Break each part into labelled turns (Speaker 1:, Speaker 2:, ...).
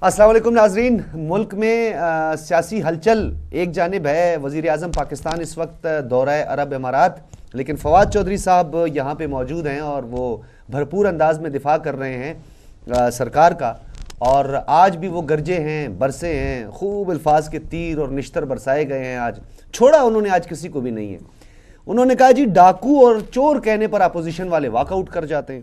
Speaker 1: السلام علیکم ناظرین. ملک میں سیاسی ہلچل ایک جانب ہے. وزیر اعظم پاکستان اس وقت دورہ عرب امارات، لیکن فواد چودھری صاحب یہاں پہ موجود ہیں اور وہ بھرپور انداز میں دفاع کر رہے ہیں سرکار کا. اور آج بھی وہ گرجے ہیں، برسے ہیں، خوب الفاظ کے تیر اور نشتر برسائے گئے ہیں. آج چھوڑا انہوں نے آج کسی کو بھی نہیں ہے. انہوں نے کہا جی ڈاکو اور چور کہنے پر اپوزیشن والے واک آؤٹ کر جاتے ہیں.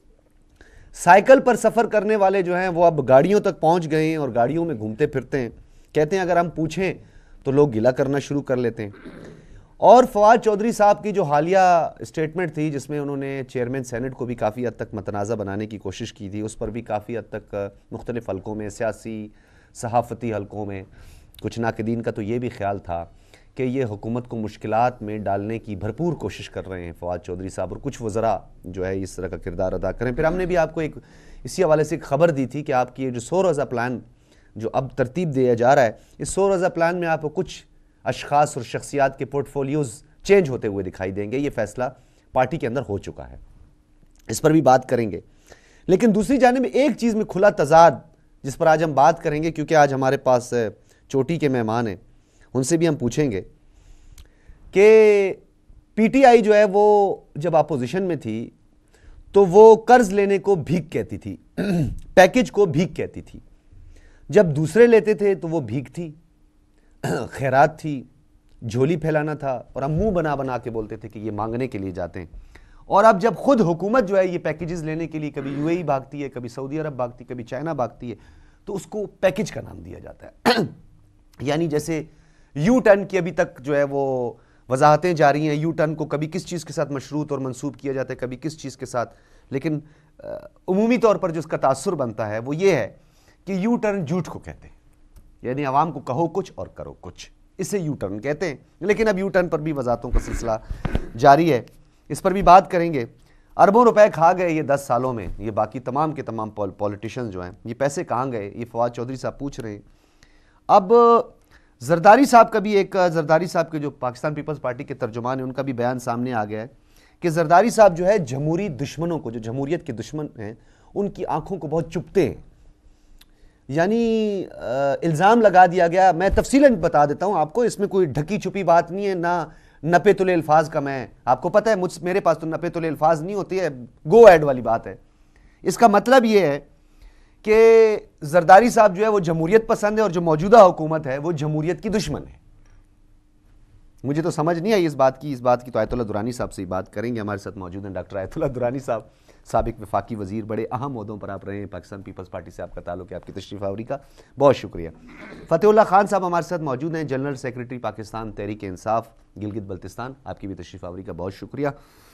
Speaker 1: سائیکل پر سفر کرنے والے جو ہیں وہ اب گاڑیوں تک پہنچ گئے ہیں اور گاڑیوں میں گھومتے پھرتے ہیں. کہتے ہیں اگر ہم پوچھیں تو لوگ گلہ کرنا شروع کر لیتے ہیں. اور فواد چودھری صاحب کی جو حالیہ اسٹیٹمنٹ تھی جس میں انہوں نے چیئرمین سینٹ کو بھی کافی حد تک متنازع بنانے کی کوشش کی تھی، اس پر بھی کافی حد تک مختلف حلقوں میں، سیاسی صحافتی حلقوں میں کچھ ناقدین کا تو یہ بھی خیال تھا کہ یہ حکومت کو مشکلات میں ڈالنے کی بھرپور کوشش کر رہے ہیں فواد چودھری صاحب، اور کچھ وزراء جو ہے اس طرح کا کردار ادا کریں. پھر ہم نے بھی آپ کو ایک اسی حوالے سے ایک خبر دی تھی کہ آپ کی یہ جو 100 روزہ پلان جو اب ترتیب دیا جا رہا ہے، اس 100 روزہ پلان میں آپ کو کچھ اشخاص اور شخصیات کے پورٹ فولیوز چینج ہوتے ہوئے دکھائی دیں گے. یہ فیصلہ پارٹی کے اندر ہو چکا ہے، اس پر بھی بات کریں گے. لیکن دوسری جانب ایک چیز میں کھلا تضاد جس پر آج ہم بات کریں گے، کیونکہ آج ہمارے پاس چوٹی کے مہمان ہیں، ان سے بھی ہم پوچھیں گے کہ پی ٹی آئی جو ہے وہ جب اپوزیشن میں تھی تو وہ قرض لینے کو بھیک کہتی تھی، پیکج کو بھیک کہتی تھی. جب دوسرے لیتے تھے تو وہ بھیک تھی، خیرات تھی، جھولی پھیلانا تھا، اور ہم منہ بنا بنا کے بولتے تھے کہ یہ مانگنے کے لیے جاتے ہیں. اور اب جب خود حکومت جو ہے یہ پیکیجز لینے کے لیے کبھی یو اے ای بھاگتی ہے، کبھی سعودی عرب بھاگتی ہے، کبھی چائنا بھاگتی ہے، تو اس کو پیکج کا نام دیا جاتا ہے. یعنی جیسے یو ٹرن کی ابھی تک جو ہے وہ وضاحتیں جاری ہیں. یو ٹرن کو کبھی کس چیز کے ساتھ مشروط اور منسوب کیا جاتا ہے، کبھی کس چیز کے ساتھ، لیکن عمومی طور پر جو اس کا تاثر بنتا ہے وہ یہ ہے کہ یو ٹرن جھوٹ کو کہتے ہیں. یعنی عوام کو کہو کچھ اور کرو کچھ، اسے یو ٹرن کہتے ہیں. لیکن اب یو ٹرن پر بھی وضاحتوں کا سلسلہ جاری ہے، اس پر بھی بات کریں گے. اربوں روپے کھا گئے یہ 10 سالوں میں یہ باقی تمام کے تمام پولیٹیشین جو ہیں، یہ پیسے کہاں گئے، یہ فواد چودھری صاحب پوچھ رہے ہیں. اب زرداری صاحب کا بھی ایک زرداری صاحب کے جو پاکستان پیپلز پارٹی کے ترجمان ہیں، ان کا بھی بیان سامنے آ گیا ہے کہ زرداری صاحب جو ہے جمہوری دشمنوں کو، جو جمہوریت کے دشمن ہیں، ان کی آنکھوں کو بہت چپتے ہیں. یعنی الزام لگا دیا گیا. میں تفصیلاً بتا دیتا ہوں آپ کو، اس میں کوئی ڈھکی چھپی بات نہیں ہے، نہ نپے تلے الفاظ کا. میں آپ کو پتہ ہے میرے پاس تو نپے تلے الفاظ نہیں ہوتی ہے، گو ایڈ والی بات ہے. اس کا مطلب یہ ہے کہ زرداری صاحب جو ہے وہ جمہوریت پسند ہے، اور جو موجودہ حکومت ہے وہ جمہوریت کی دشمن ہے. مجھے تو سمجھ نہیں آئی اس بات کی تو آیت اللہ درانی صاحب سے ہی بات کریں گے. ہمارے ساتھ موجود ہیں ڈاکٹر آیت اللہ درانی صاحب، سابق وفاقی وزیر، بڑے اہم عہدوں پر آپ رہے ہیں. پاکستان پیپلز پارٹی سے آپ کا تعلق ہے، آپ کی تشریف آوری کا بہت شکریہ. فتح اللہ خان صاحب ہمارے ساتھ موجود ہیں، جنرل سیکریٹری پاکستان تحریک انصاف گلگت بلتستان، آپ کی بھی تشریف آوری کا بہت شکریہ.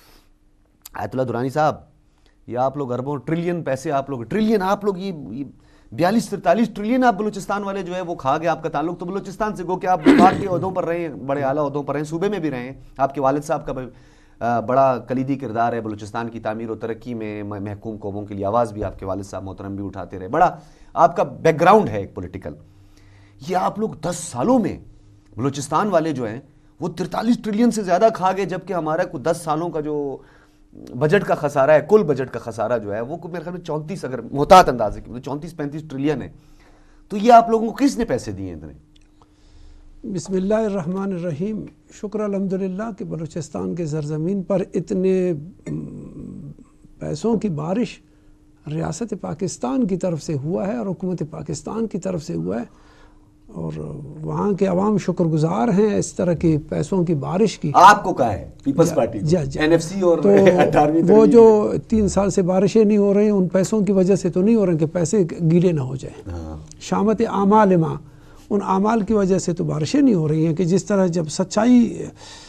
Speaker 1: آیت اللہ درانی صاحب، یہ آپ لوگ اربوں ٹریلین پیسے، آپ لوگ ٹریلین، آپ لوگ یہ 42-43 ٹریلین آپ بلوچستان والے جو ہے وہ کھا گئے. آپ کا تعلق تو بلوچستان سے، گو کہ آپ وفاق کے عہدوں پر رہے ہیں، بڑے اعلیٰ عہدوں پر رہے ہیں، صوبے میں بھی رہے ہیں. آپ کے والد صاحب کا بڑا کلیدی کردار ہے بلوچستان کی تعمیر و ترقی میں. محکوم قوموں کے لیے آواز بھی آپ کے والد صاحب محترم بھی اٹھاتے رہے. بڑا آپ کا بیک گراؤنڈ ہے ایک پولیٹیکل. یہ آپ لوگ 10 سالوں میں بلوچستان والے جو ہیں وہ 43 ٹریلین سے زیادہ کھا گئے، جبکہ ہمارا 10 سالوں کا جو بجٹ کا خسارہ ہے، کل بجٹ کا خسارہ جو ہے وہ میرے خیال میں 34، اگر محتاط اندازے کی 34-35 ٹریلین ہے. تو یہ آپ لوگوں کو کس نے پیسے دیے اتنے؟
Speaker 2: بسم اللہ الرحمن الرحیم. شکر الحمدللہ کہ بلوچستان کے زرزمین پر اتنے پیسوں کی بارش ریاست پاکستان کی طرف سے ہوا ہے اور حکومت پاکستان کی طرف سے ہوا ہے، اور وہاں کے عوام شکر گزار ہیں اس طرح کی پیسوں کی بارش کی.
Speaker 1: آپ کو کہا ہے Peoples Party N F C, اور
Speaker 2: وہ جو 3 سال سے بارشیں نہیں ہو رہی ہیں ان پیسوں کی وجہ سے تو نہیں ہو رہے کہ پیسے گیلے نہ ہو جائیں. شامت اعمال ما، ان اعمال کی وجہ سے تو بارشیں نہیں ہو رہی ہیں. کہ جس طرح جب سچائی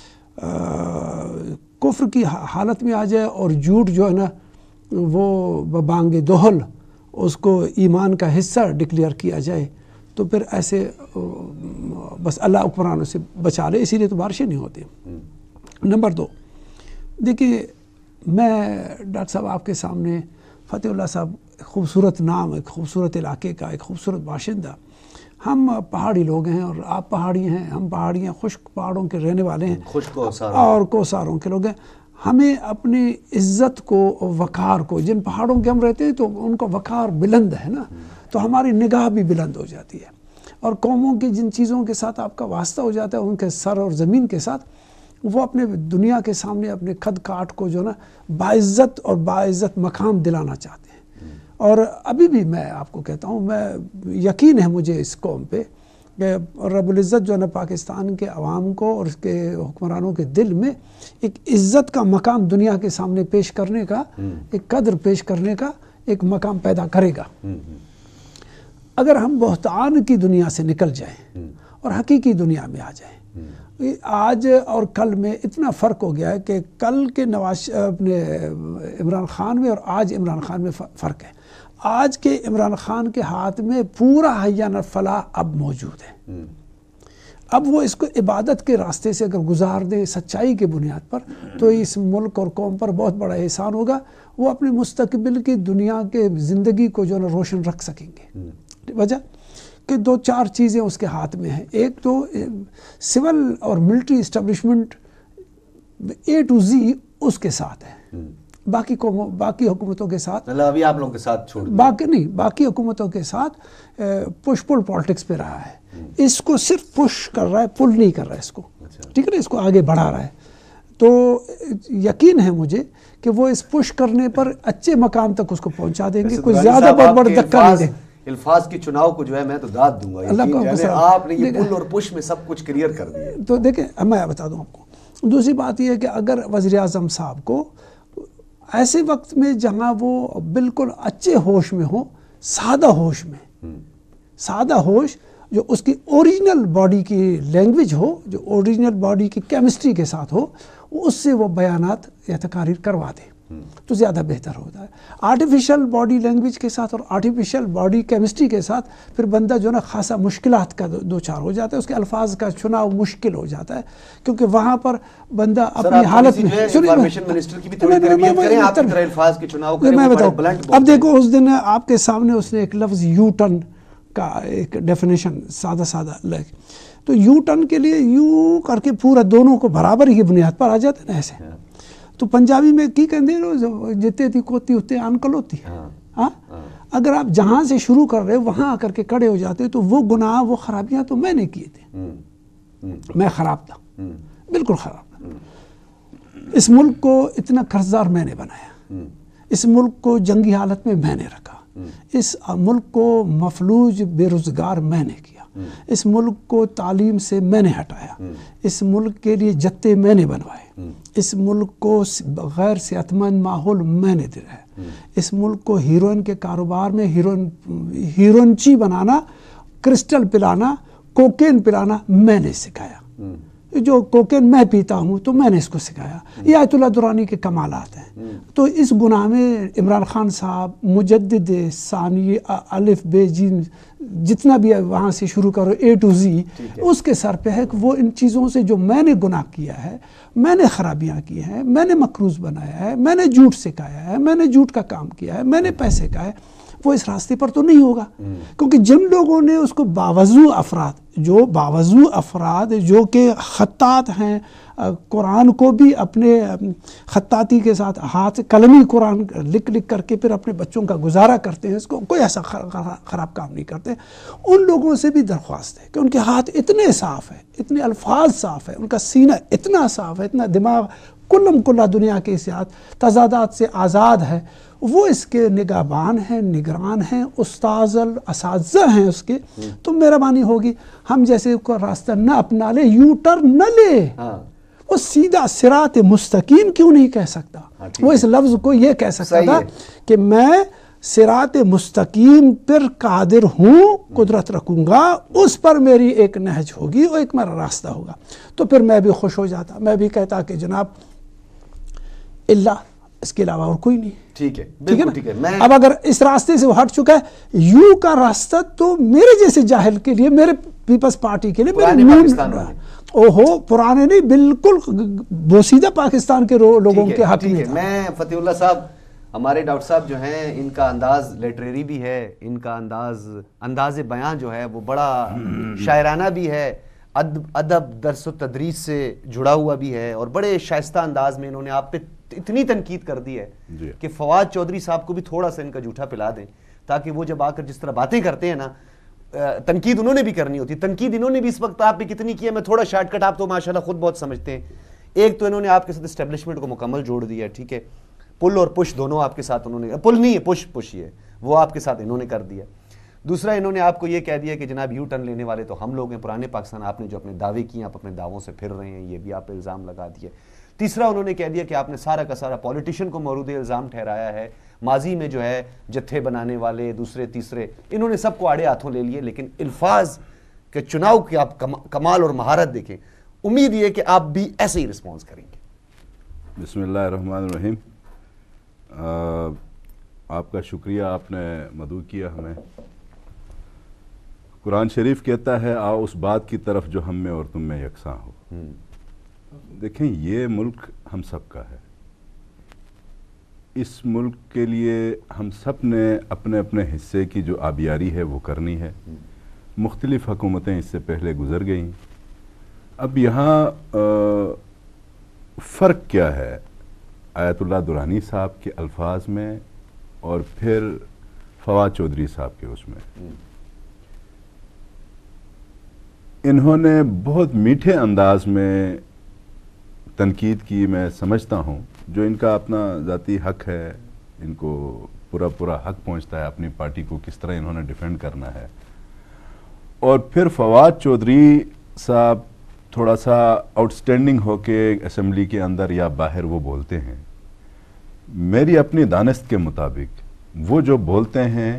Speaker 2: کفر کی حالت میں آ جائے اور جھوٹ جو ہے نا وہ ببانگ دہل اس کو ایمان کا حصہ ڈکلیئر کیا جائے، تو پھر ایسے بس اللہ حکمرانوں سے بچا لے، اسی لیے تو بارشیں نہیں ہوتی. نمبر 2، دیکھیے میں ڈاکٹر صاحب آپ کے سامنے، فتح اللہ صاحب خوبصورت نام، ایک خوبصورت علاقے کا ایک خوبصورت باشندہ. ہم پہاڑی لوگ ہیں اور آپ پہاڑی ہیں، ہم پہاڑی ہیں، خشک پہاڑوں کے رہنے والے ہیں،
Speaker 1: خشک
Speaker 2: اور کوساروں کے لوگ ہیں. ہمیں اپنی عزت کو وقار کو، جن پہاڑوں کے ہم رہتے ہیں تو ان کا وقار بلند ہے نا، تو ہماری نگاہ بھی بلند ہو جاتی ہے، اور قوموں کی جن چیزوں کے ساتھ آپ کا واسطہ ہو جاتا ہے ان کے سر اور زمین کے ساتھ، وہ اپنے دنیا کے سامنے اپنے خد کاٹ کو جو نا باعزت اور باعزت مقام دلانا چاہتے ہیں۔ اور ابھی بھی میں آپ کو کہتا ہوں، میں یقین ہے مجھے اس قوم پہ کہ رب العزت جو ہے نا پاکستان کے عوام کو اور اس کے حکمرانوں کے دل میں ایک عزت کا مقام دنیا کے سامنے پیش کرنے کا، ایک قدر پیش کرنے کا ایک مقام پیدا کرے گا۔ اگر ہم بہتان کی دنیا سے نکل جائیں اور حقیقی دنیا میں آ جائیں، آج اور کل میں اتنا فرق ہو گیا ہے کہ کل کے اپنے عمران خان میں اور آج عمران خان میں فرق ہے۔ آج کے عمران خان کے ہاتھ میں پورا حیان الفلاح اب موجود ہے، اب وہ اس کو عبادت کے راستے سے اگر گزار دیں سچائی کے بنیاد پر، تو اس ملک اور قوم پر بہت بڑا احسان ہوگا، وہ اپنے مستقبل کی دنیا کے زندگی کو جو ہے نا روشن رکھ سکیں گے۔ وجہ کہ دو چار چیزیں اس کے ہاتھ میں ہیں، ایک تو سول اور military establishment A to Z اس کے ساتھ ہے، باقی حکومتوں کے ساتھ،
Speaker 1: مطلب ابھی آپ لوگوں کے ساتھ چھوڑ دیں،
Speaker 2: باقی نہیں، باقی حکومتوں کے ساتھ پش پل پالیٹکس پہ رہا ہے، اس کو صرف پش کر رہا ہے، پل نہیں کر رہا ہے اس کو، ٹھیک ہے نا، اس کو آگے بڑھا رہا ہے۔ تو یقین ہے مجھے کہ وہ اس پش کرنے پر اچھے مقام تک اس کو پہنچا دیں گے، کوئی زیادہ بہت بڑا دھکا نہیں دیں گے۔
Speaker 1: الفاظ کی چناؤ کو جو ہے میں تو داد دوں گا، آپ نے یہ پل اور پش میں سب کچھ کلیئر کر دیا۔
Speaker 2: تو دیکھیں میں بتا دوں آپ کو، دوسری بات یہ ہے کہ اگر وزیر اعظم صاحب کو ایسے وقت میں جہاں وہ بالکل اچھے ہوش میں ہو، سادہ ہوش میں، سادہ ہوش جو اس کی اوریجنل باڈی کی لینگویج ہو، جو اوریجنل باڈی کی کیمسٹری کے ساتھ ہو، اس سے وہ بیانات یا تقاریر کروا دے تو زیادہ بہتر ہوتا ہے۔ آرٹیفیشل باڈی لینگویج کے ساتھ اور آرٹیفیشل باڈی کیمسٹری کے ساتھ پھر بندہ جو ہے نا خاصا مشکلات کا دوچار ہو جاتا ہے، اس کے الفاظ کا چناؤ مشکل ہو جاتا ہے، کیونکہ وہاں پر بندہ اپنی حالت میں میں بتاؤں۔ اب دیکھو اس دن آپ کے سامنے اس نے ایک لفظ یو ٹرن کا ایک ڈیفینیشن سادہ لگ، تو یو ٹرن کے لیے یو کر کے پورا دونوں کو برابر ہی بنیاد پر آ جاتے ہیں نا ایسے، تو پنجابی میں کی کہتے ہیں جتے تھی کوتی ہوتے انکل ہوتی، ہاں اگر آپ جہاں سے شروع کر رہے وہاں آ کر کے کھڑے ہو جاتے تو وہ گناہ وہ خرابیاں تو میں نے کیے تھے، میں خراب تھا، بالکل خراب تھا، اس ملک کو اتنا قرضدار میں نے بنایا، اس ملک کو جنگی حالت میں نے رکھا، اس ملک کو مفلوج بے روزگار میں نے کیا، اس ملک کو تعلیم سے میں نے ہٹایا، اس ملک کے لیے جتے میں نے بنوائے، اس ملک کو غیر صحت مند ماحول میں نے دلایا، اس ملک کو ہیروئن کے کاروبار میں ہیروئنچی بنانا، کرسٹل پلانا، کوکین پلانا میں نے سکھایا، جو کوکین میں پیتا ہوں تو میں نے اس کو سکھایا، یہ آیت اللہ درانی کے کمالات ہیں۔ تو اس گناہ میں عمران خان صاحب مجدد ثانی الف بے جیم جتنا بھی ہے وہاں سے شروع کرو اے ٹو زی، اس کے سر پہ ہے کہ وہ ان چیزوں سے جو میں نے گناہ کیا ہے، میں نے خرابیاں کی ہیں، میں نے مکروز بنایا ہے، میں نے جھوٹ سکھایا ہے، میں نے جھوٹ کا کام کیا ہے، میں نے پیسے کا ہے، وہ اس راستے پر تو نہیں ہوگا، کیونکہ جن لوگوں نے اس کو باوضو افراد جو کہ خطاط ہیں، قرآن کو بھی اپنے خطاطی کے ساتھ ہاتھ قلمی قرآن لکھ کر کے پھر اپنے بچوں کا گزارا کرتے ہیں، اس کو کوئی ایسا خراب کام نہیں کرتے، ان لوگوں سے بھی درخواست ہے کہ ان کے ہاتھ اتنے صاف ہیں، اتنے الفاظ صاف ہیں، ان کا سینہ اتنا صاف ہے، اتنا دماغ کلم کلا دنیا کے تضادات سے آزاد ہے، وہ اس کے نگہبان ہیں، نگران ہیں، استاذ اساتذہ ہیں اس کے، تو مہربانی ہوگی ہم جیسے کو راستہ نہ اپنا لے، یو ٹرن نہ لے، وہ سیدھا صراط مستقیم کیوں نہیں کہہ سکتا؟ وہ اس لفظ کو یہ کہہ سکتا تھا کہ میں صراط مستقیم پر قادر ہوں، قدرت رکھوں گا، اس پر میری ایک نہج ہوگی اور ایک میرا راستہ ہوگا، تو پھر میں بھی خوش ہو جاتا، میں بھی کہتا کہ جناب اللہ اس کے علاوہ اور کوئی نہیں، ٹھیک ہے بالکل ٹھیک ہے۔ اب اگر اس راستے سے وہ ہٹ چکا ہے، یو کا راستہ تو میرے جیسے جاہل کے لیے، میرے پیپلز پارٹی کے لیے، پرانے نہیں، بالکل بوسیدہ پاکستان کے لوگوں کے حق میں تھا۔
Speaker 1: میں فتح اللہ صاحب، ہمارے ڈاکٹر صاحب جو ہیں، ان کا انداز لٹریری بھی ہے، ان کا انداز بیان جو ہے وہ بڑا شاعرانہ بھی ہے، ادب درس و تدریس سے جڑا ہوا بھی ہے، اور بڑے شائستہ انداز میں انہوں نے آپ پہ اتنی تنقید کر دی ہے کہ فواد چودھری صاحب کو بھی تھوڑا سا ان کا جھوٹا پلا دیں، تاکہ وہ جب آ کر جس طرح باتیں کرتے ہیں نا، تنقید انہوں نے بھی کرنی ہوتی ہے. تنقید انہوں نے بھی اس وقت آپ پہ کتنی کی ہے، میں تھوڑا شارٹ کٹ، آپ تو ماشاءاللہ خود بہت سمجھتے ہیں. ایک تو انہوں نے آپ کے ساتھ اسٹیبلشمنٹ کو مکمل جوڑ دیا ہے، ٹھیک ہے، پل اور پش دونوں آپ کے ساتھ انہوں نے، پل نہیں ہے پش ہی ہے، وہ آپ کے ساتھ انہوں نے کر دیا. دوسرا انہوں نے آپ کو یہ کہہ دیا کہ جناب یو ٹرن لینے والے تو ہم لوگ ہیں، پرانے پاکستان آپ نے جو اپنے دعوے کیے آپ اپنے دعووں سے پھر رہے ہیں، یہ بھی آپ پہ الزام لگا دیے. تیسرا انہوں نے کہہ دیا کہ آپ نے سارا کا سارا پولیٹیشین کو مورود الزام ٹھہرایا ہے، ماضی میں جو ہے جتھے بنانے والے دوسرے تیسرے انہوں نے سب کو آڑے ہاتھوں لے لیے. لیکن الفاظ کے چناؤ کی آپ کمال اور مہارت دیکھیں، امید یہ کہ آپ بھی ایسے ہی رسپانس کریں گے.
Speaker 3: بسم اللہ الرحمن الرحیم. آپ کا شکریہ، آپ نے مدعو کیا ہمیں. قرآن شریف کہتا ہے آؤ اس بات کی طرف جو ہم میں اور تم میں یکساں ہو. دیکھیں یہ ملک ہم سب کا ہے، اس ملک کے لیے ہم سب نے اپنے اپنے حصے کی جو آبیاری ہے وہ کرنی ہے. مختلف حکومتیں اس سے پہلے گزر گئیں. اب یہاں فرق کیا ہے آیت اللہ درانی صاحب کے الفاظ میں اور پھر فواد چودھری صاحب کے اس میں؟ انہوں نے بہت میٹھے انداز میں تنقید کی، میں سمجھتا ہوں، جو ان کا اپنا ذاتی حق ہے، ان کو پورا حق پہنچتا ہے اپنی پارٹی کو کس طرح انہوں نے ڈیفینڈ کرنا ہے. اور پھر فواد چودھری صاحب تھوڑا سا آؤٹ سٹینڈنگ ہو کے اسمبلی کے اندر یا باہر وہ بولتے ہیں. میری اپنی دانست کے مطابق وہ جو بولتے ہیں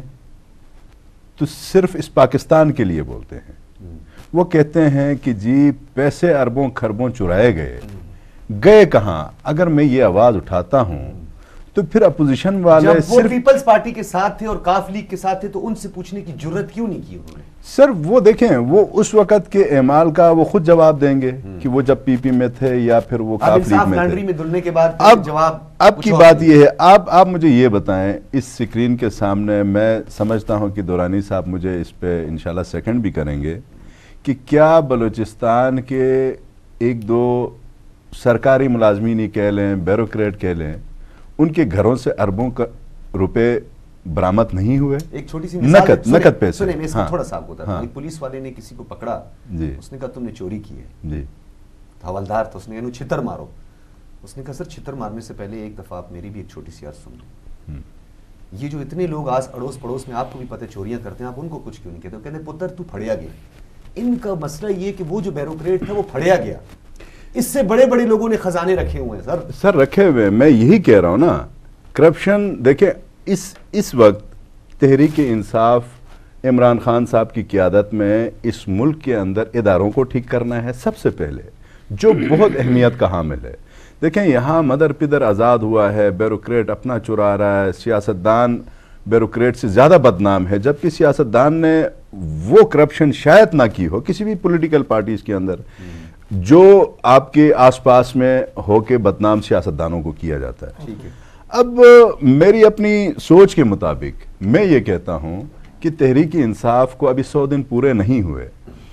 Speaker 3: تو صرف اس پاکستان کے لیے بولتے ہیں. وہ کہتے ہیں کہ جی پیسے اربوں خربوں چرائے گئے کہاں؟ اگر میں یہ آواز اٹھاتا ہوں تو پھر اپوزیشن والے
Speaker 1: جب وہ پیپلز پارٹی کے ساتھ تھے اور کاف لیگ کے ساتھ تھے تو ان سے پوچھنے کی جرت کیوں نہیں کی انہوں نے؟
Speaker 3: سر وہ دیکھیں، وہ اس وقت کے اعمال کا وہ خود جواب دیں گے کہ وہ جب پی پی میں تھے یا پھر وہ کاف لیگ میں تھے.
Speaker 1: میں دھلنے کے بعد
Speaker 3: اب کی بات یہ ہے، آپ مجھے یہ بتائیں اس سکرین کے سامنے، میں سمجھتا ہوں کہ دورانی صاحب مجھے اس پہ انشاءاللہ سیکنڈ بھی کریں گے، کہ کیا بلوچستان کے ایک دو سرکاری ملازمین ہی کہہ لیں، بیوروکریٹ کہہ لیں، ان کے گھروں سے اربوں کا روپے برآمد نہیں ہوئے؟
Speaker 1: ایک چھوٹی سی مثال،
Speaker 3: نقد پیسے.
Speaker 1: سنیں میں اس کو تھوڑا سا آپ کو بتا دوں. پولیس والے نے کسی کو پکڑا، اس نے کہا تم نے چوری کی ہے،
Speaker 3: جی
Speaker 1: حوالدار تھا، اس نے کہا چھتر مارو. اس نے کہا سر چھتر مارنے سے پہلے ایک دفعہ آپ میری بھی ایک چھوٹی سی عرض سن لیں. یہ جو اتنے لوگ آس اڑوس پڑوس میں آپ کو بھی پتہ چوریاں کرتے ہیں، آپ ان کو کچھ کیوں نہیں کہتے؟ کہتے پتر تو پھڑیا گیا. ان کا مسئلہ یہ کہ وہ جو بیوروکریٹ تھا وہ پھڑیا گیا، اس سے بڑے بڑے لوگوں نے خزانے رکھے ہوئے ہیں.
Speaker 3: سر رکھے ہوئے، میں یہی کہہ رہا ہوں نا. کرپشن دیکھیں، اس وقت تحریک انصاف عمران خان صاحب کی قیادت میں اس ملک کے اندر اداروں کو ٹھیک کرنا ہے سب سے پہلے، جو بہت اہمیت کا حامل ہے. دیکھیں یہاں مدر پدر آزاد ہوا ہے، بیوروکریٹ اپنا چرا رہا ہے، سیاستدان بیوروکریٹ سے زیادہ بدنام ہے، جبکہ سیاستدان نے وہ کرپشن شاید نہ کی ہو کسی بھی پولیٹیکل پارٹیز کے اندر جو آپ کے آس پاس میں ہو کے بدنام سیاستدانوں کو کیا جاتا ہے. اب میری اپنی سوچ کے مطابق میں یہ کہتا ہوں کہ تحریک انصاف کو ابھی 100 دن پورے نہیں ہوئے.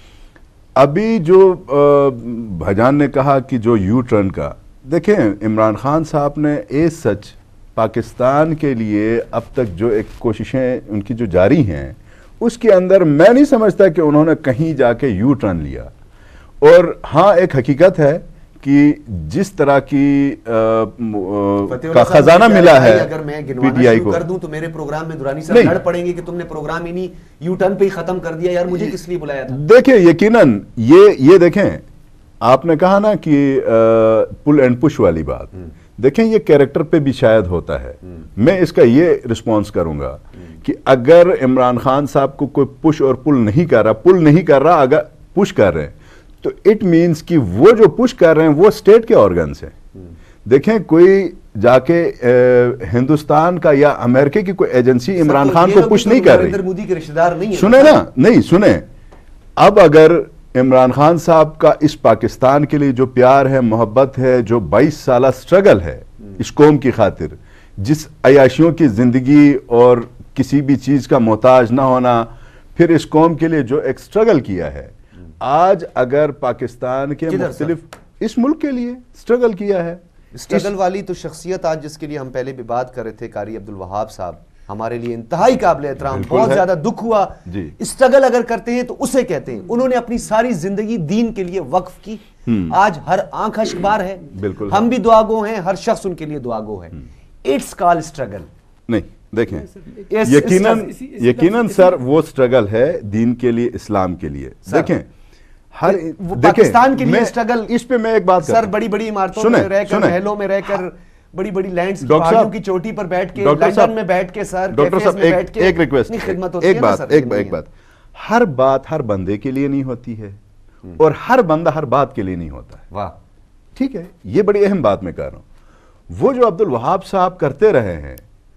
Speaker 3: ابھی جو بھجان نے کہا کہ جو یو ٹرن کا، دیکھیں عمران خان صاحب نے سچ پاکستان کے لیے اب تک جو ایک کوششیں ان کی جو جاری ہیں، اس کے اندر میں نہیں سمجھتا کہ انہوں نے کہیں جا کے یو ٹرن لیا. اور ہاں ایک حقیقت ہے کہ جس طرح کی کا خزانہ ملا ہے
Speaker 1: اگر میں گنوانا شروع کر دوں تو میرے پروگرام میں دورانی صاحب لڑ پڑیں گے کہ تم نے پروگرام ہی نہیں یو ٹرن پہ ہی ختم کر دیا، یار مجھے کس لیے بلایا تھا.
Speaker 3: دیکھیں یقیناً یہ دیکھیں آپ نے کہا نا کہ پل اینڈ پش والی بات، دیکھیں یہ کیریکٹر پہ بھی شاید ہوتا ہے. میں اس کا یہ رسپانس کروں گا کہ اگر عمران خان صاحب کو کوئی پش اور پل نہیں کر رہا اگر پش کر رہے ہیں تو اٹ مینز کہ وہ جو پش کر رہے ہیں وہ اسٹیٹ کے آرگنز ہیں. دیکھیں کوئی جا کے ہندوستان کا یا امریکہ کی کوئی ایجنسی عمران خان کو پش نہیں کر رہی.
Speaker 1: مودی کے رشتہ دار نہیں ہیں.
Speaker 3: سنیں نا، نہیں سنیں، اب اگر عمران خان صاحب کا اس پاکستان کے لیے جو پیار ہے، محبت ہے، جو 22 سالہ سٹرگل ہے اس قوم کی خاطر، جس عیاشیوں کی زندگی اور کسی بھی چیز کا محتاج نہ ہونا، پھر اس قوم کے لیے جو ایک سٹرگل کیا ہے، آج اگر پاکستان کے مختلف اس ملک کے لیے سٹرگل کیا ہے،
Speaker 1: سٹرگل والی تو شخصیت آج جس کے لیے ہم پہلے بھی بات کر رہے تھے، قاری عبدالوہاب صاحب، ہمارے لیے انتہائی قابل احترام، بہت زیادہ دکھ ہوا. سٹرگل اگر کرتے ہیں تو اسے کہتے ہیں. انہوں نے اپنی ساری زندگی دین کے لیے وقف کی. آج ہر آنکھ اشکبار ہے، ہم بھی دعا گو ہیں، ہر شخص ان کے لیے دعا گو ہے. It's call struggle.
Speaker 3: نہیں دیکھیں، یقیناً سر وہ سٹرگل ہے دین کے لیے، اسلام کے لیے. دیکھیں ہر
Speaker 1: پاکستان کے لیے سٹرگل.
Speaker 3: اس پہ میں ایک بات
Speaker 1: سر بڑی بڑی عمارتوں میں رہ کر، محلوں میں رہ کر، بڑی بڑی لینڈز کی پہاڑیوں کی چوٹی پر بیٹھ کے، لندن میں بیٹھ کے، سر
Speaker 3: ڈاکٹر صاحب ایک ریکویسٹ،
Speaker 1: خدمت ہوتی ہے نا سر.
Speaker 3: ایک بات، ہر بات ہر بندے کے لیے نہیں ہوتی ہے، اور ہر بندہ ہر بات کے لیے نہیں ہوتا ہے.
Speaker 1: واہ،
Speaker 3: ٹھیک ہے، یہ بڑی اہم بات میں کہہ رہا ہوں. وہ جو عبدالوہاب صاحب کرتے رہے ہیں،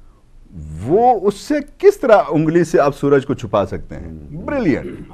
Speaker 3: وہ اس سے کس طرح انگلی سے آپ سورج کو چھپا سکتے ہیں. بریلینٹ.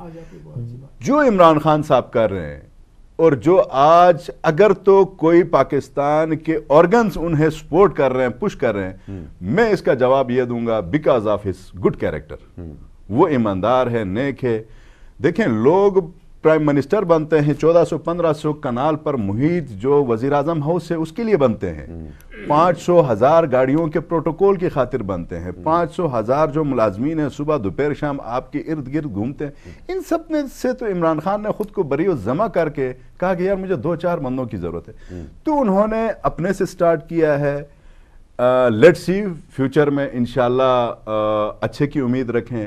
Speaker 3: جو عمران خان صاحب کر رہے ہیں، اور جو آج اگر تو کوئی پاکستان کے آرگنز انہیں سپورٹ کر رہے ہیں، پش کر رہے ہیں، میں اس کا جواب یہ دوں گا because of his good character. وہ ایماندار ہے، نیک ہے. دیکھیں لوگ پرائم منسٹر بنتے ہیں 1400-1500 کنال پر محیط جو وزیر اعظم ہاؤس ہے اس کے لیے بنتے ہیں. 500,000 گاڑیوں کے پروٹوکول کی خاطر بنتے ہیں. 500,000 جو ملازمین ہیں صبح دوپہر شام آپ کے ارد گرد گھومتے ہیں. ان سب میں سے تو عمران خان نے خود کو بری و ضمع کر کے کہا کہ یار مجھے 2-4 بندوں کی ضرورت ہے. تو انہوں نے اپنے سے سٹارٹ کیا ہے. لیٹس سی فیوچر میں انشاءاللہ اچھے کی امید رکھیں.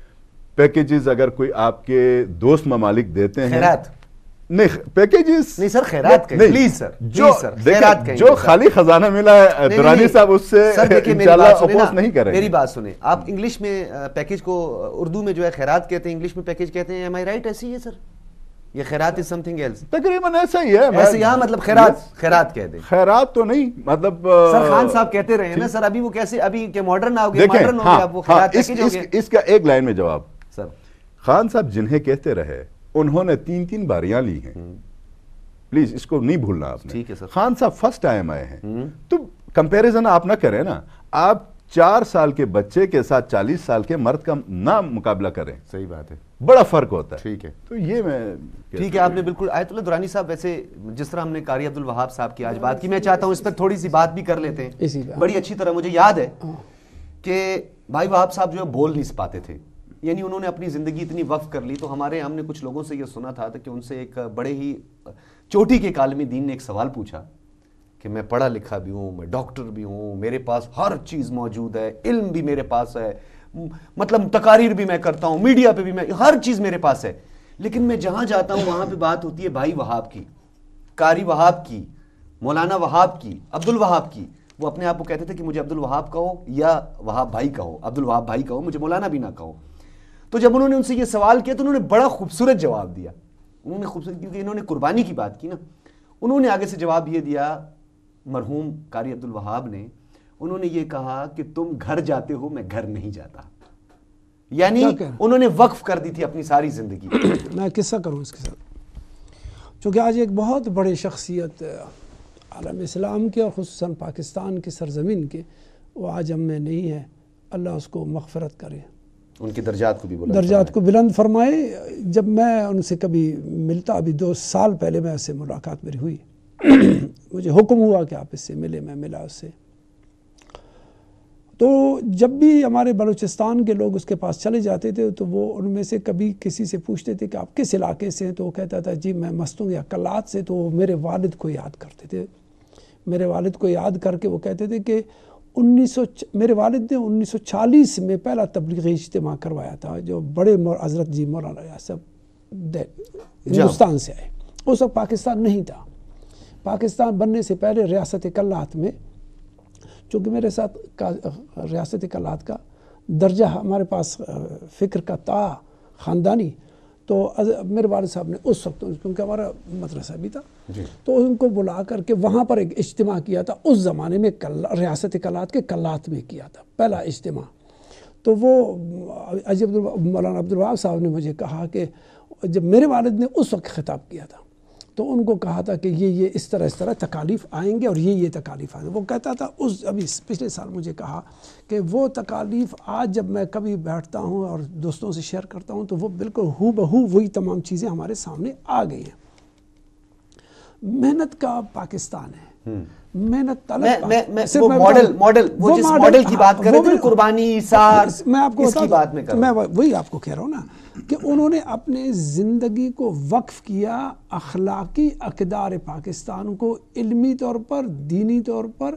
Speaker 3: پیکیجز اگر کوئی آپ کے دوست ممالک دیتے ہیں،
Speaker 1: خیرات
Speaker 3: نہیں پیکیجز
Speaker 1: نہیں سر، خیرات کہیں پلیز سر،
Speaker 3: دیکھیں جو خالی خزانہ ملا ہے درانی صاحب اس سے انشاءاللہ اپوز نہیں کریں.
Speaker 1: میری بات سنیں، آپ انگلش میں پیکیج کو اردو میں جو ہے خیرات کہتے ہیں، انگلش میں پیکیج کہتے ہیں. Am I right? ایسی ہے سر؟ یہ خیرات از سم تھنگ ایلس.
Speaker 3: تقریباً ایسا ہی ہے.
Speaker 1: ایسے یہاں مطلب خیرات کہہ دیں.
Speaker 3: خیرات تو نہیں، مطلب
Speaker 1: سر خان صاحب کہتے رہے ہیں نا سر. ابھی وہ کیسے، ابھی کہ ماڈرن آ گئے، ماڈرن ہو گئے، اب وہ خیرات پیکیج ہو گئے.
Speaker 3: اس کا ایک لائن میں جواب
Speaker 1: سر.
Speaker 3: خان صاحب جنہیں کہتے رہے انہوں نے 3 باریاں لی ہیں. پلیز اس کو نہیں بھولنا آپ نے.
Speaker 1: ٹھیک ہے سر.
Speaker 3: خان صاحب فرسٹ ٹائم آئے ہیں، تو کمپیریزن آپ نہ کریں نا. آپ 4 سال کے بچے کے ساتھ 40 سال کے مرد کا نہ مقابلہ کریں.
Speaker 1: صحیح بات ہے،
Speaker 3: بڑا فرق ہوتا ہے.
Speaker 1: ٹھیک ہے،
Speaker 3: تو یہ میں
Speaker 1: ٹھیک ہے. آپ نے بالکل آیت اللہ درانی صاحب، ویسے جس طرح ہم نے قاری عبدالوہاب صاحب کی آج بات کی، میں چاہتا ہوں اس پر تھوڑی سی بات بھی کر لیتے ہیں. بڑی اچھی طرح مجھے یاد ہے کہ بھائی وہاب صاحب جو ہے بول نہیں پاتے تھے، یعنی انہوں نے اپنی زندگی اتنی وقف کر لی. تو ہم نے کچھ لوگوں سے یہ سنا تھا کہ ان سے ایک بڑے ہی چوٹی کے عالم دین نے ایک سوال پوچھا کہ میں پڑھا لکھا بھی ہوں، میں ڈاکٹر بھی ہوں، میرے پاس ہر چیز موجود ہے، علم بھی میرے پاس ہے، مطلب تقاریر بھی میں کرتا ہوں، میڈیا پہ بھی میں، ہر چیز میرے پاس ہے، لیکن میں جہاں جاتا ہوں وہاں پہ بات ہوتی ہے بھائی وہاب کی، قاری وہاب کی، مولانا وہاب کی، عبدالوہاب کی. وہ اپنے آپ کو کہتے تھے کہ مجھے عبدالوہاب کہو یا وہاب بھائی کہو، عبدالوہاب بھائی کہو، مجھے مولانا بھی نہ کہو. تو جب انہوں نے ان سے یہ سوال کیا تو انہوں نے بڑا خوبصورت جواب دیا. انہوں نے خوبصورت، کیونکہ انہوں نے قربانی کی بات کی نا. انہوں نے آگے سے جواب یہ دیا، مرحوم قاری عبدالوہاب نے، انہوں نے یہ کہا کہ تم گھر جاتے ہو، میں گھر نہیں جاتا. یعنی انہوں نے وقف کر دی تھی اپنی ساری زندگی.
Speaker 2: میں قصہ کروں اس کے ساتھ، چونکہ آج ایک بہت بڑی شخصیت عالم اسلام کے اور خصوصاً پاکستان کی سرزمین کے، وہ آج ہم میں نہیں ہے. اللہ اس کو مغفرت کرے،
Speaker 1: ان کی درجات کو بھی
Speaker 2: بلند فرمائے. جب میں ان سے کبھی ملتا، ابھی 2 سال پہلے میں سے ملاقات میری ہوئی، مجھے حکم ہوا کہ آپ اس سے ملے، میں ملا اس سے. تو جب بھی ہمارے بلوچستان کے لوگ اس کے پاس چلے جاتے تھے تو وہ ان میں سے کبھی کسی سے پوچھتے تھے کہ آپ کس علاقے سے ہیں، تو وہ کہتا تھا جی میں مستوں یا کلات سے. تو وہ میرے والد کو یاد کرتے تھے. میرے والد کو یاد کر کے وہ کہتے تھے کہ میرے والد نے 1940 میں پہلا تبلیغی اجتماع کروایا تھا، جو بڑے حضرت جی مولانا صاحب ہندوستان سے آئے. اس وقت پاکستان نہیں تھا. پاکستان بننے سے پہلے ریاست کلات میں، چونکہ میرے ساتھ ریاست کلات کا درجہ ہمارے پاس فکر کا تھا خاندانی، تو میرے والد صاحب نے اس وقت، کیونکہ ہمارا مدرسہ بھی تھا، تو ان کو بلا کر کے وہاں پر ایک اجتماع کیا تھا. اس زمانے میں ریاست کلات کے کلات میں کیا تھا پہلا اجتماع. تو وہ مولانا عبدالوہاب صاحب نے مجھے کہا کہ جب میرے والد نے اس وقت خطاب کیا تھا تو ان کو کہا تھا کہ یہ اس طرح تکالیف آئیں گے اور یہ تکالیف آئیں گے. وہ کہتا تھا ابھی پچھلے سال مجھے کہا کہ وہ تکالیف آج جب میں کبھی بیٹھتا ہوں اور دوستوں سے شیئر کرتا ہوں تو وہ بالکل ہو بہو وہی تمام چیزیں ہمارے سامنے آ گئی ہیں. محنت کا پاکستان ہے, محنت طلب
Speaker 1: وہ ماڈل وہ جس ماڈل کی بات کر رہے تھے, قربانی ایثار,
Speaker 2: میں آپ کو
Speaker 1: اس کی بات میں کر
Speaker 2: میں وہی آپ کو کہہ رہا ہوں نا کہ انہوں نے اپنے زندگی کو وقف کیا اخلاقی اقدار پاکستان کو علمی طور پر, دینی طور پر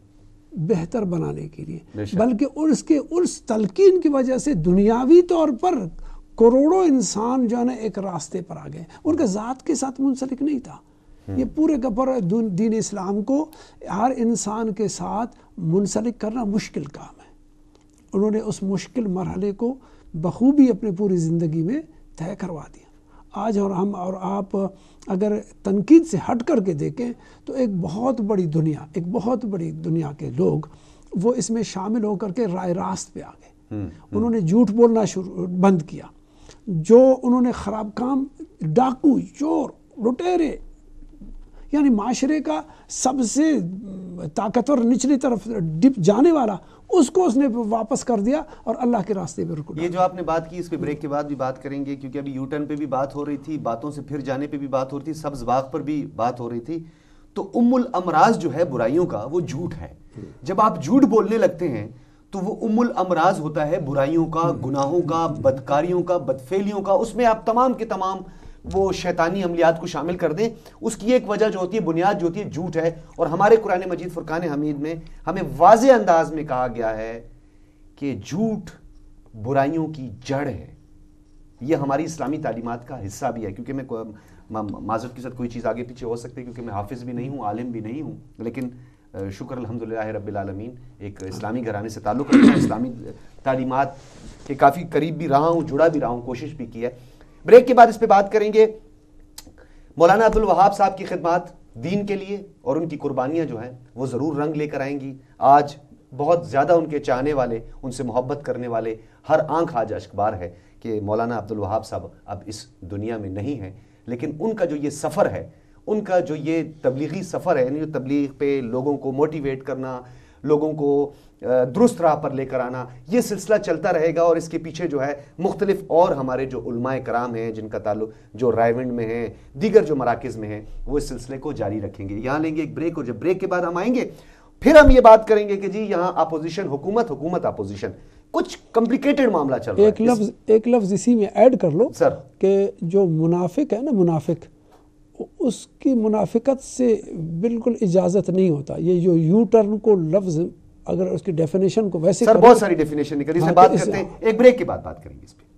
Speaker 2: بہتر بنانے کے لیے, بلکہ اس تلقین کی وجہ سے دنیاوی طور پر کروڑوں انسان جو ہے نا ایک راستے پر آ گئے. ان کا ذات کے ساتھ منسلک نہیں تھا. یہ پورے کا پورا دین اسلام کو ہر انسان کے ساتھ منسلک کرنا مشکل کام ہے. انہوں نے اس مشکل مرحلے کو بخوبی اپنے پوری زندگی میں طے کروا دیا. آج ہم اور آپ اگر تنقید سے ہٹ کر کے دیکھیں تو ایک بہت بڑی دنیا کے لوگ وہ اس میں شامل ہو کر کے رائے راست پہ آ گئے. انہوں نے جھوٹ بولنا بند کیا. جو انہوں نے خراب کام, ڈاکو, چور, لٹیرے, یعنی معاشرے کا سب سے طاقتور نچلی طرف ڈپ جانے والا, اس کو اس نے واپس کر دیا اور اللہ کے راستے پہ رک.
Speaker 1: یہ جو آپ نے بات کی اس پہ بریک کے بعد بھی بات کریں گے, کیونکہ ابھی یو ٹرن پہ بھی بات ہو رہی تھی, باتوں سے پھر جانے پہ بھی بات ہو رہی تھی, سبز باغ پر بھی بات ہو رہی تھی. تو الامراض جو ہے برائیوں کا وہ جھوٹ ہے. جب آپ جھوٹ بولنے لگتے ہیں تو وہ الامراض ہوتا ہے برائیوں کا, گناہوں کا, بدکاریوں کا, بدفعلیوں کا. اس میں آپ تمام کے تمام وہ شیطانی عملیات کو شامل کر دیں. اس کی ایک وجہ جو ہوتی ہے, بنیاد جو ہوتی ہے, جھوٹ ہے. اور ہمارے قرآن مجید فرقان حمید میں ہمیں واضح انداز میں کہا گیا ہے کہ جھوٹ برائیوں کی جڑ ہے. یہ ہماری اسلامی تعلیمات کا حصہ بھی ہے. کیونکہ میں معذرت کے ساتھ کوئی چیز آگے پیچھے ہو سکتی ہے کیونکہ میں حافظ بھی نہیں ہوں, عالم بھی نہیں ہوں, لیکن شکر الحمدللہ رب العالمین ایک اسلامی گھرانے سے تعلق رکھتا ہے, اسلامی تعلیمات کے کافی قریب بھی رہا ہوں, جڑا بھی رہا ہوں, کوشش بھی کی ہے. بریک کے بعد اس پہ بات کریں گے. مولانا عبد الوہاب صاحب کی خدمات دین کے لیے اور ان کی قربانیاں جو ہیں وہ ضرور رنگ لے کر آئیں گی. آج بہت زیادہ ان کے چاہنے والے, ان سے محبت کرنے والے, ہر آنکھ آج اشکبار ہے کہ مولانا عبد الوہاب صاحب اب اس دنیا میں نہیں ہیں. لیکن ان کا جو یہ سفر ہے, ان کا جو یہ تبلیغی سفر ہے, یعنی جو تبلیغ پہ لوگوں کو موٹیویٹ کرنا, لوگوں کو درست راہ پر لے کر آنا, یہ سلسلہ چلتا رہے گا. اور اس کے پیچھے جو ہے مختلف اور ہمارے جو علماء کرام ہیں جن کا تعلق جو رائیونڈ میں ہیں, دیگر جو مراکز میں ہیں, وہ اس سلسلے کو جاری رکھیں گے. یہاں لیں گے ایک بریک, اور جب بریک کے بعد ہم آئیں گے پھر ہم یہ بات کریں گے کہ جی یہاں اپوزیشن, حکومت اپوزیشن, کچھ کمپلیکیٹڈ معاملہ چل رہا ہے.
Speaker 2: ایک لفظ اسی میں ایڈ کر لو
Speaker 1: سر, کہ
Speaker 2: جو منافق ہے نا, منافق, اس کی منافقت سے بالکل اجازت نہیں ہوتا. یہ جو یو ٹرن کو لفظ اگر اس کی ڈیفینیشن کو ویسے
Speaker 1: سر بہت ساری ڈیفینیشن نکلی, اس سے بات کرتے ہیں, ایک بریک کے بعد بات کریں گے اس پہ.